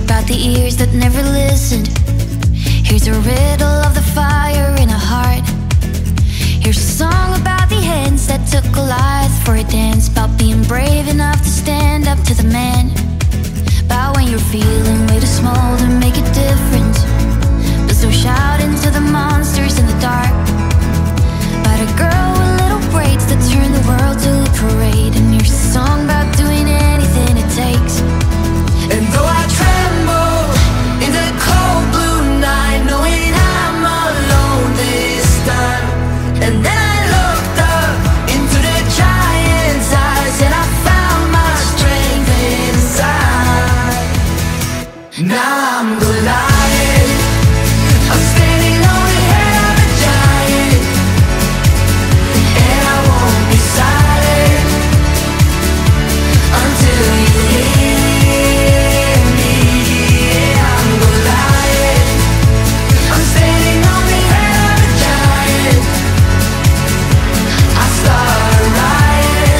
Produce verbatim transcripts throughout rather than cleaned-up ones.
about the ears that never listened. Here's a riddle of the fire in a heart. Here's a song about the hands that took Goliath for a dance, about being brave enough to stand up to the man, about when you're feeling way too small to make a difference, but still shouting to the monsters in the dark. About a girl with little braids that turned the world to a parade. And here's a song about doing anything it takes. And though I tremble in the cold blue night, knowing I'm alone this time, and then I looked up into the giant's eyes, and I found my strength inside. Now I'm Goliath, I'm standing on the head of a giant, and I won't be silent until you hear me. Yeah, I'm Goliath, I'm standing on the head of a giant. I start a riot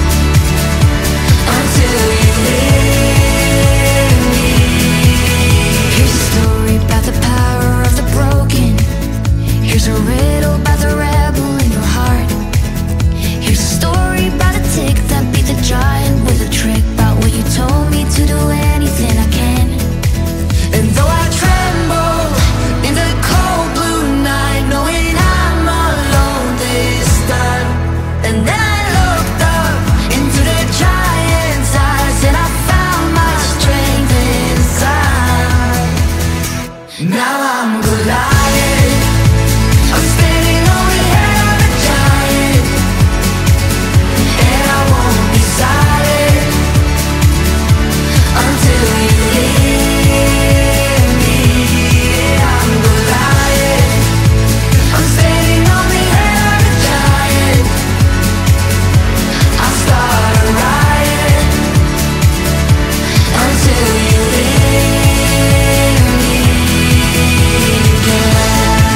until you hear me. Here's a story about the power of the broken. Here's a riddle about the rebel in your heart. Here's a story about a tick that beat the giant with a trick, about what you told me to do anything I can. And though I tremble in the cold blue night, knowing I'm alone this time, and then I looked up into the giant's eyes, and I found my strength inside. Now I'm Goliath, I'm standing on the head of a giant, and I won't be silent until you hear me. Yeah, I'm Goliath, I'm standing on the head of a giant. I start a riot until you hear me. Yeah.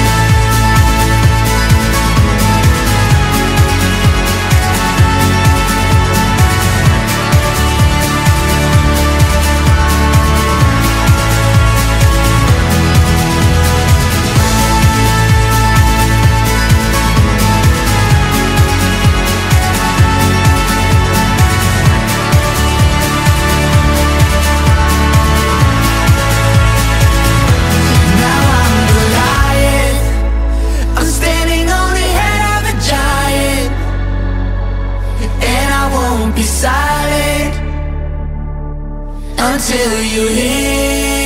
Now I'm Goliath, I'm standing on the head of a giant, and I won't be silent until you hear